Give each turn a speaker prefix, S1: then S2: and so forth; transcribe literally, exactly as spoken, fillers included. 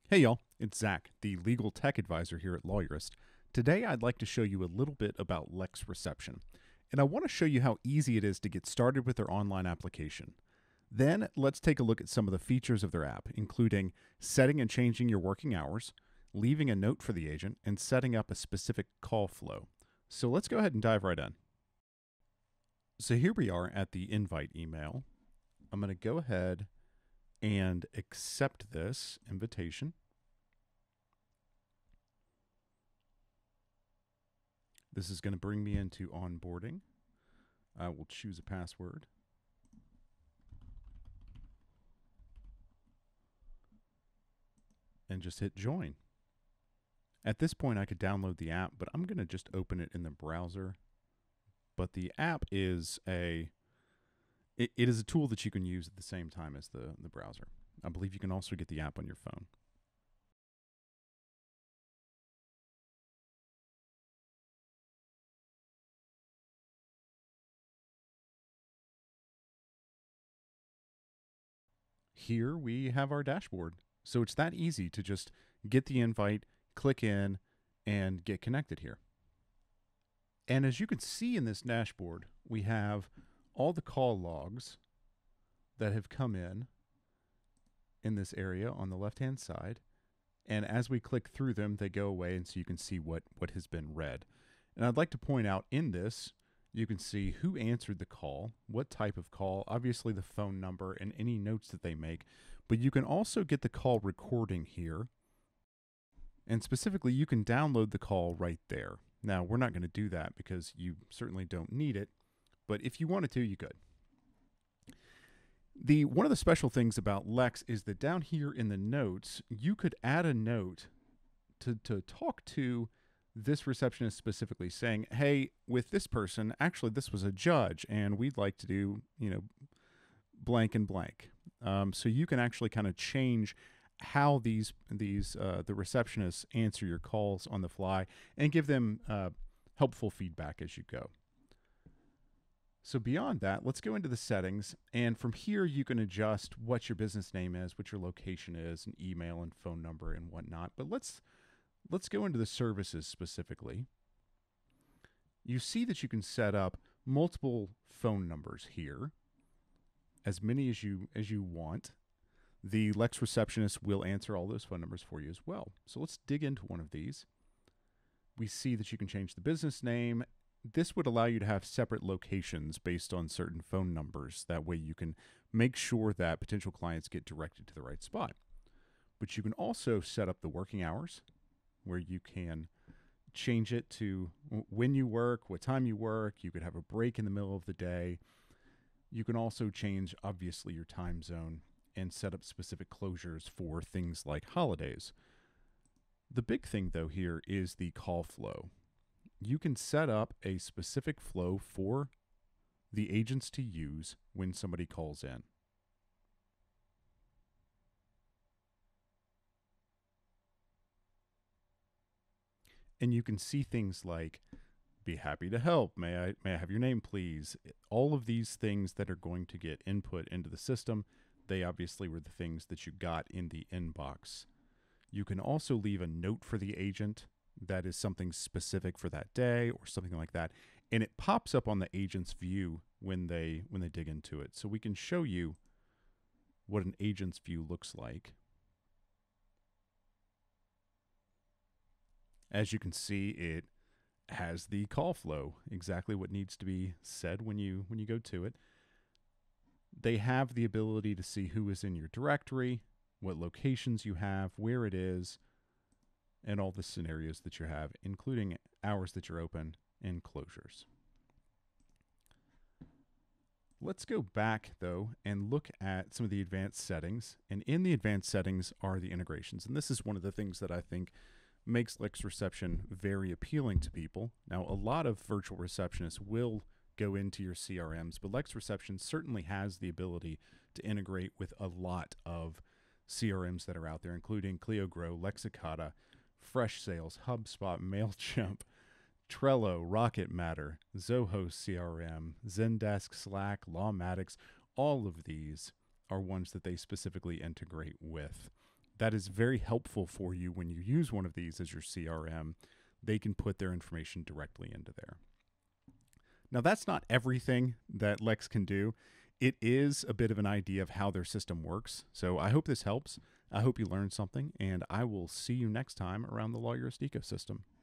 S1: Hey y'all, it's Zack, the legal tech advisor here at Lawyerist. Today I'd like to show you a little bit about LEX Reception, and I want to show you how easy it is to get started with their online application. Then let's take a look at some of the features of their app, including setting and changing your working hours, leaving a note for the agent, and setting up a specific call flow. So let's go ahead and dive right in. So here we are at the invite email. I'm going to go ahead and accept this invitation. This is going to bring me into onboarding. I will choose a password. And just hit join. At this point, I could download the app, but I'm going to just open it in the browser. But the app is a it, it is a tool that you can use at the same time as the, the browser. I believe you can also get the app on your phone. Here we have our dashboard. So it's that easy to just get the invite, click in, and get connected here. And as you can see in this dashboard, we have all the call logs that have come in in this area on the left-hand side. And as we click through them, they go away, and so you can see what, what has been read. And I'd like to point out in this, you can see who answered the call, what type of call, obviously the phone number, and any notes that they make. But you can also get the call recording here. And specifically, you can download the call right there. Now, we're not going to do that because you certainly don't need it. But if you wanted to, you could. The one of the special things about Lex is that down here in the notes, you could add a note to, to talk to this receptionist specifically, saying, hey, with this person, actually this was a judge and we'd like to do, you know, blank and blank. Um, so you can actually kind of change how these these uh, the receptionists answer your calls on the fly and give them uh, helpful feedback as you go. So beyond that, let's go into the settings, and from here you can adjust what your business name is, what your location is, and email and phone number and whatnot. But let's let's go into the services specifically. You see that you can set up multiple phone numbers here, as many as you as you want. The LEX receptionist will answer all those phone numbers for you as well. So let's dig into one of these. We see that you can change the business name. This would allow you to have separate locations based on certain phone numbers. That way you can make sure that potential clients get directed to the right spot. But you can also set up the working hours, where you can change it to when you work, what time you work. You could have a break in the middle of the day. You can also change, obviously, your time zone and set up specific closures for things like holidays. The big thing, though, here is the call flow. You can set up a specific flow for the agents to use when somebody calls in. And you can see things like, be happy to help, may I, may I have your name, please? All of these things that are going to get input into the system, they obviously were the things that you got in the inbox. You can also leave a note for the agent that is something specific for that day or something like that, and it pops up on the agent's view when they when they dig into it. So we can show you what an agent's view looks like. As you can see, it has the call flow, exactly what needs to be said when you when you go to it. They have the ability to see who is in your directory, what locations you have, where it is, and all the scenarios that you have, including hours that you're open and closures. Let's go back, though, and look at some of the advanced settings. And in the advanced settings are the integrations. And this is one of the things that I think makes LEX Reception very appealing to people. Now, a lot of virtual receptionists will go into your C R Ms, but LEX Reception certainly has the ability to integrate with a lot of C R Ms that are out there, including CleoGrow, Lexicata, Fresh Sales, HubSpot, MailChimp, Trello, Rocket Matter, Zoho C R M, Zendesk, Slack, Lawmatics. All of these are ones that they specifically integrate with. that is very helpful for you when you use one of these as your C R M. They can put their information directly into there. Now, that's not everything that Lex can do. It is a bit of an idea of how their system works. So I hope this helps. I hope you learned something, and I will see you next time around the Lawyerist ecosystem.